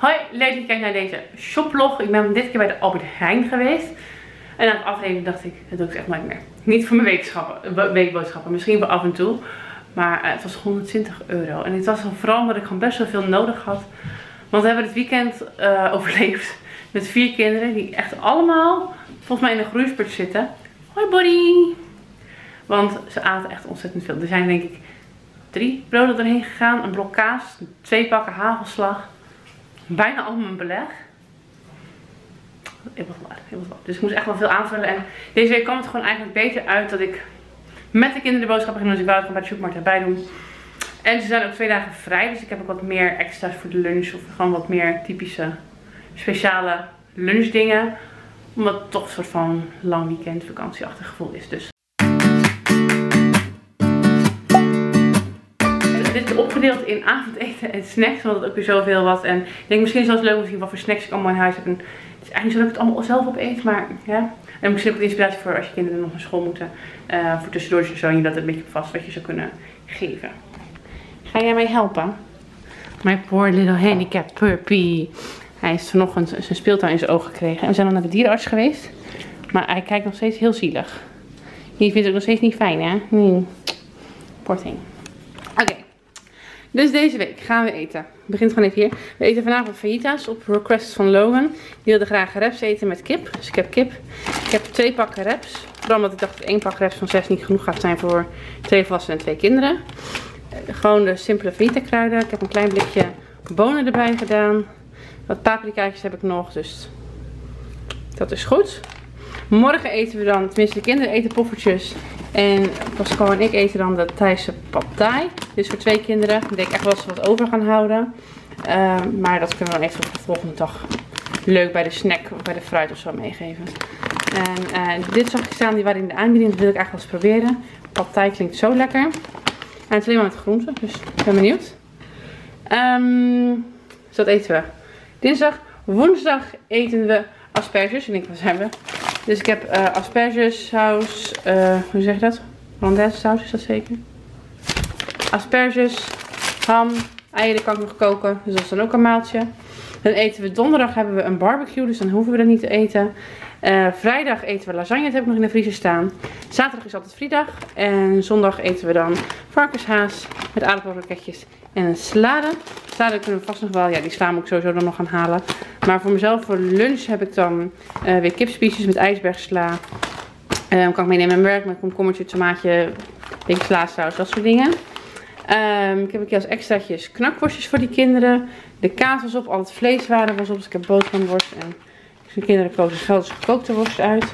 Hoi, leuk dat je kijkt naar deze shoplog. Ik ben dit keer bij de Albert Heijn geweest. En aan het afleveren dacht ik, dat doe ik echt nooit meer. Niet voor mijn weekboodschappen, misschien wel af en toe. Maar het was €120. En het was vooral omdat ik gewoon best wel veel nodig had. Want we hebben het weekend overleefd met 4 kinderen die echt allemaal volgens mij in de groeispurt zitten. Hoi buddy! Want ze aten echt ontzettend veel. Er zijn denk ik 3 broden doorheen gegaan, een blok kaas, 2 pakken hagelslag. Bijna allemaal een beleg. Het was wat. Dus ik moest echt wel veel aanvullen. En deze week kwam het gewoon eigenlijk beter uit dat ik met de kinderen de boodschappen ging doen. Dus ik wou het gewoon bij de supermarkt erbij doen. En ze zijn ook 2 dagen vrij. Dus ik heb ook wat meer extra's voor de lunch. Of gewoon wat meer typische speciale lunchdingen. Omdat het toch een soort van lang weekend vakantieachtig gevoel is. Dus. Dit is opgedeeld in avondeten en snacks, want het ook weer zoveel was. En ik denk misschien zelfs leuk om te zien wat voor snacks ik allemaal in huis heb. En het is eigenlijk zo dat ik het allemaal zelf opeet, maar ja. En misschien ook wat inspiratie voor als je kinderen nog naar school moeten. Voor tussendoor zo, en je dat een beetje vast wat je zou kunnen geven. Ga jij mij helpen? My poor little handicapped puppy. Hij heeft vanochtend zijn speeltuin in zijn ogen gekregen. En we zijn al naar de dierenarts geweest. Maar hij kijkt nog steeds heel zielig. Je vindt het ook nog steeds niet fijn, hè? Poor thing. Oké. Dus deze week gaan we eten. Het begint gewoon even hier. We eten vanavond fajitas op request van Logan. Die wilde graag reps eten met kip. Dus ik heb kip. Ik heb 2 pakken reps. Vooral omdat ik dacht dat 1 pak reps van 6 niet genoeg gaat zijn voor 2 volwassenen en 2 kinderen. Gewoon de simpele fajita kruiden. Ik heb een klein blikje bonen erbij gedaan. Wat paprikaatjes heb ik nog. Dus dat is goed. Morgen eten we dan, tenminste de kinderen eten poffertjes. En Pascal en ik eten dan de Thaise pad thai. Dus voor 2 kinderen. Ik denk echt wel dat ze wat over gaan houden. Maar dat kunnen we dan even voor de volgende dag leuk bij de snack of bij de fruit of zo meegeven. En dit zag ik staan, die waren in de aanbieding. Dat wil ik eigenlijk wel eens proberen. Pad thai klinkt zo lekker. En het is alleen maar met groenten, dus ik ben benieuwd. Dus dat eten we dinsdag. Woensdag eten we asperges. Ik denk, waar zijn we? Dus ik heb aspergesaus, hoe zeg je dat? Hollandaise saus is dat zeker? Asperges, ham, eieren kan ik nog koken. Dus dat is dan ook een maaltje. Dan eten we donderdag hebben we een barbecue, dus dan hoeven we dat niet te eten. Vrijdag eten we lasagne, dat heb ik nog in de vriezer staan. Zaterdag is altijd vriedag. En zondag eten we dan varkenshaas met aardappelkroketjes en een salade. Salade kunnen we vast nog wel, ja die sla moet ik sowieso dan nog gaan halen. Maar voor mezelf voor lunch heb ik dan weer kipspiesjes met ijsbergsla. Kan ik meenemen in mijn werk met komkommertje, tomaatje, beetje slasaus, dat soort dingen. Ik heb ook als extraatjes knakworstjes voor die kinderen. De kaas was op, al het vleeswaren was op. Dus ik heb boterhamworst en de kinderen kozen dus gekookte worst uit.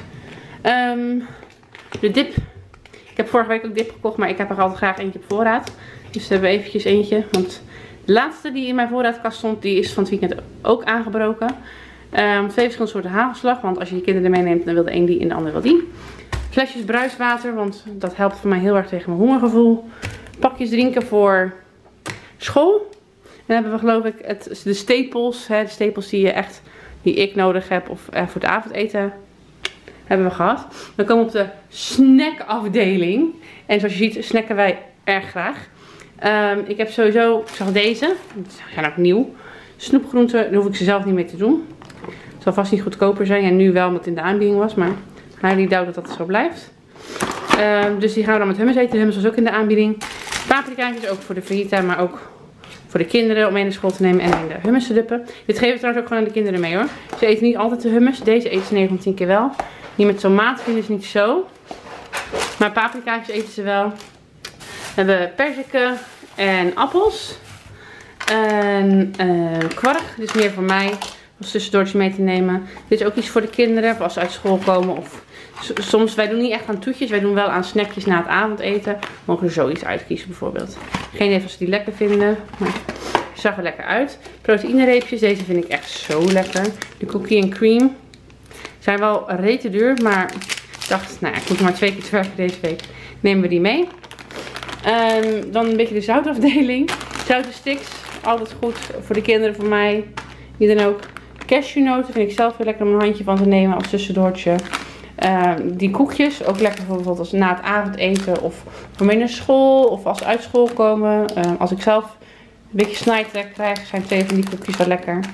De dip. Ik heb vorige week ook dip gekocht, maar ik heb er altijd graag eentje op voorraad. Dus we hebben eventjes eentje. Want de laatste die in mijn voorraadkast stond, die is van het weekend ook aangebroken. 2 verschillende soorten hagelslag. Want als je je kinderen meeneemt, dan wil de een die en de ander wil die. Flesjes bruiswater, want dat helpt voor mij heel erg tegen mijn hongergevoel. Pakjes drinken voor school. En dan hebben we geloof ik de stapels. De stapels die ik nodig heb of voor het avondeten hebben we gehad. Dan komen we op de snackafdeling. En zoals je ziet snacken wij erg graag. Ik heb sowieso, ik zag deze. Die zijn ook nieuw. Snoepgroenten, daar hoef ik ze zelf niet mee te doen. Het zal vast niet goedkoper zijn. En nu wel omdat het in de aanbieding was. Maar highly doubt dat het zo blijft. Dus die gaan we dan met hummus eten. De hummus was ook in de aanbieding. Paprikaatjes ook voor de fajita, maar ook voor de kinderen om mee naar school te nemen en in de hummus te duppen. Dit geven we trouwens ook gewoon aan de kinderen mee hoor. Ze eten niet altijd de hummus. Deze eten ze 9 van 10 keer wel. Die met tomaat vinden ze niet zo. Maar paprikaatjes eten ze wel. We hebben perziken en appels. En kwark. Dit is meer voor mij. Als tussendoortje mee te nemen. Dit is ook iets voor de kinderen. Als ze uit school komen. Of soms, wij doen niet echt aan toetjes. Wij doen wel aan snackjes na het avondeten. Mogen er zoiets uitkiezen bijvoorbeeld. Geen idee of ze die lekker vinden. Maar het zag er lekker uit. Proteïnereepjes. Deze vind ik echt zo lekker. De cookie and cream. Zijn wel rete duur. Maar ik dacht, nou ja, ik moet maar 2 keer te werken deze week. Nemen we die mee. Dan een beetje de zoutafdeling. Zoute sticks. Altijd goed voor de kinderen, voor mij. Wie dan ook. Cashewnoten vind ik zelf weer lekker om een handje van te nemen als tussendoortje. Die koekjes, ook lekker voor bijvoorbeeld als na het avondeten of voor mee naar school of als ze uit school komen. Als ik zelf een beetje snijtrek krijg, zijn 2 van die koekjes wel lekker.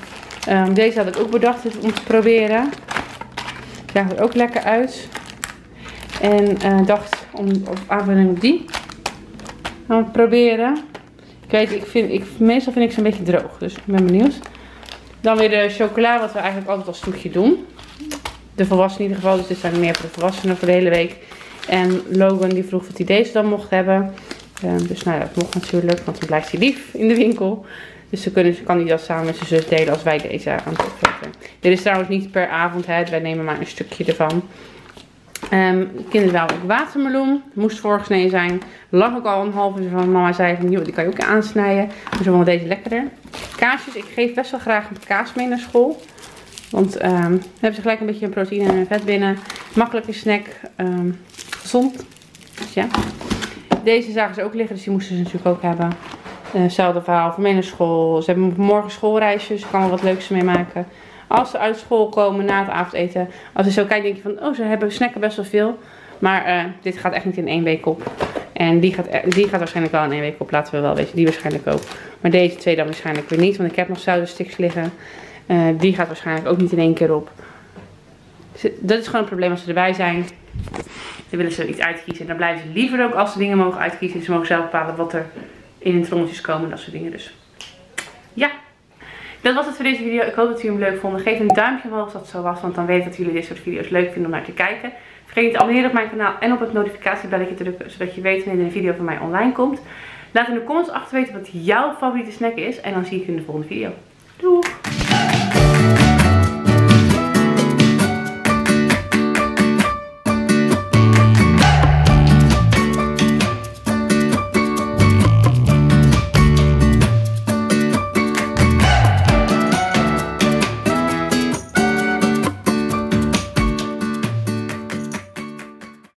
Deze had ik ook bedacht om te proberen. Zag er ook lekker uit. En dacht om aanvulling op die gaan we proberen. Kijk, meestal vind ik ze een beetje droog. Dus ik ben benieuwd. Dan weer de chocola, wat we eigenlijk altijd als toetje doen. De volwassenen in ieder geval. Dus dit zijn meer voor de volwassenen voor de hele week. En Logan die vroeg of hij deze dan mocht hebben. Dus nou ja, dat mocht natuurlijk. Want dan blijft hij lief in de winkel. Dus kan hij dat samen met zijn zus delen als wij deze aan het opvreten. Dit is trouwens niet per avond. Hè. Wij nemen maar een stukje ervan. Kinderen wel ook watermeloen. Moest voorgesneden zijn. Lag ook al een half uur van. Mama zei van, joh, die kan je ook aansnijden. Dus we vonden deze lekkerder. Kaasjes. Ik geef best wel graag een kaas mee naar school. Want dan hebben ze gelijk een beetje proteïne en vet binnen. Makkelijke snack. Gezond. Dus ja. Deze zagen ze ook liggen. Dus die moesten ze natuurlijk ook hebben. Hetzelfde verhaal. Voor mee naar school. Ze hebben morgen schoolreisjes. Dus ik kan er wat leuks mee maken. Als ze uit school komen na het avondeten. Als je zo kijkt denk je van, oh, ze snacken best wel veel. Maar dit gaat echt niet in 1 week op. En die gaat waarschijnlijk wel in 1 week op. Laten we wel weten. Die waarschijnlijk ook. Maar deze 2 dan waarschijnlijk weer niet. Want ik heb nog zoutensticks liggen. Die gaat waarschijnlijk ook niet in 1 keer op. Dus dat is gewoon een probleem als ze erbij zijn. Dan willen ze iets uitkiezen. En dan blijven ze liever ook als ze dingen mogen uitkiezen. Ze mogen zelf bepalen wat er in hun trommeltjes komen. En dat soort dingen dus. Ja. Dat was het voor deze video. Ik hoop dat jullie hem leuk vonden. Geef een duimpje omhoog als dat zo was. Want dan weet ik dat jullie dit soort video's leuk vinden om naar te kijken. Vergeet niet te abonneren op mijn kanaal. En op het notificatiebelletje te drukken. Zodat je weet wanneer er een video van mij online komt. Laat in de comments achter weten wat jouw favoriete snack is. En dan zie ik je in de volgende video.